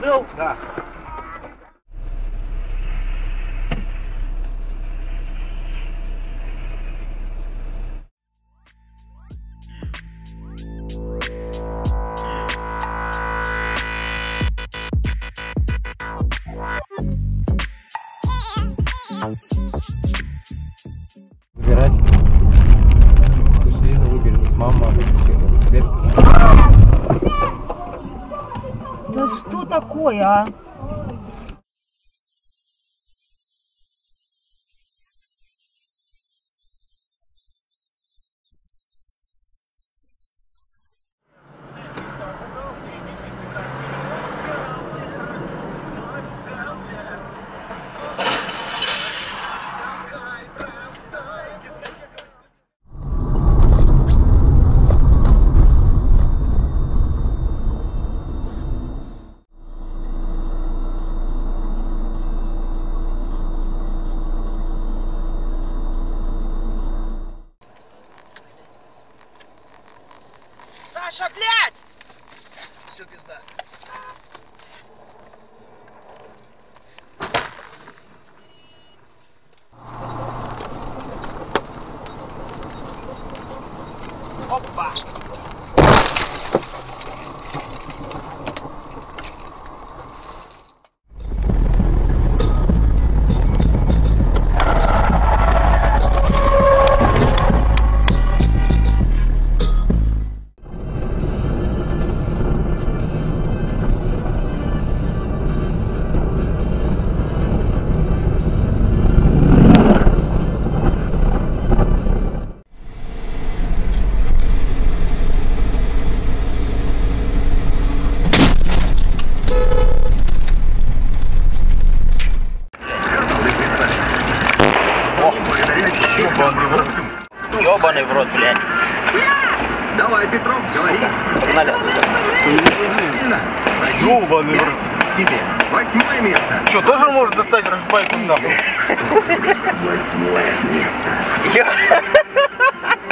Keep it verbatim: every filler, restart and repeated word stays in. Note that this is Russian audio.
Цел? Да. Выбирать. Пошли, выберем. Мама. Да что такое, а? Саша, блядь! Все, пизда. Опа! Ёбаный в рот, блядь. Давай, Петров, говори. Погнали. Ёбаный в рот. Тебе восьмое место. Что, тоже может достать рашбайку нахуй? Восьмое место.